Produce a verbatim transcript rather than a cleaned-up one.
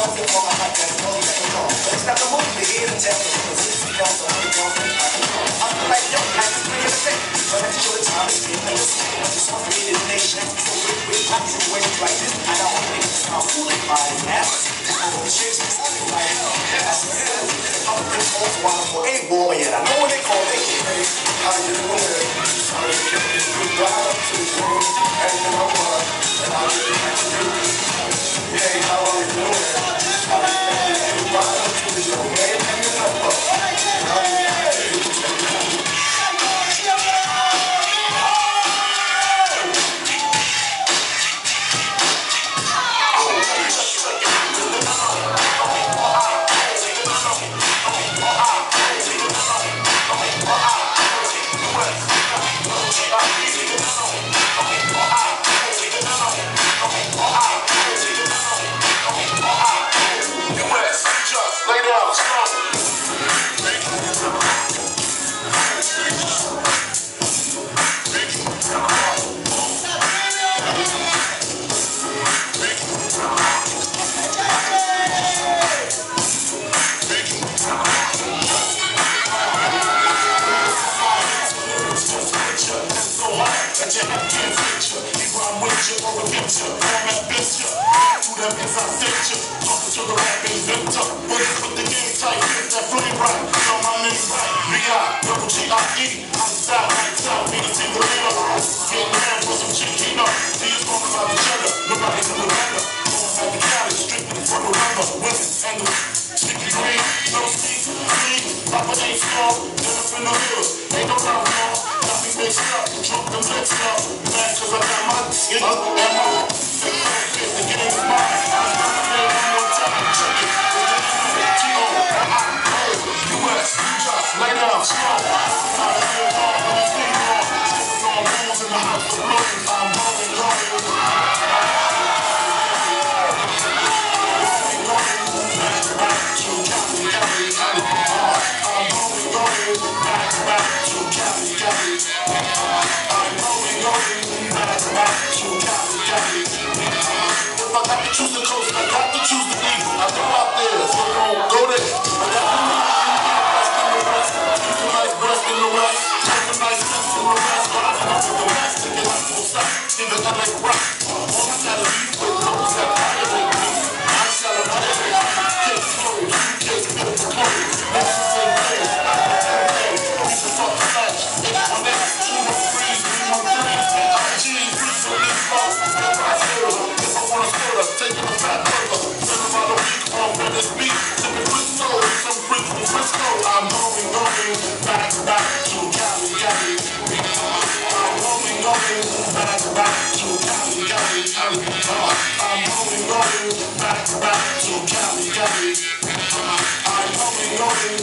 don't get all my hype and all that you know. But it's not the movie to hear and tell me, because it's the also how you don't think I can know. I'm like, yo, I just bring it a thing. But I just show the time it's been like this. I just want to be in the nation. So with, with pockets and ways like this, I don't want to make it sound foolish by it. Oh, shit, it's something like that. I said, I'm pretty old while I'm more able, yet I know what they call it. Hey, how you doing? Sorry, you can't get good right up to you. And you know what? And I'll get back to you. Hey, how are you doing? How are you doing? Right up to you. Hey, and you know what? And I'll get back to you. Back to Cali, Cali. I'm only going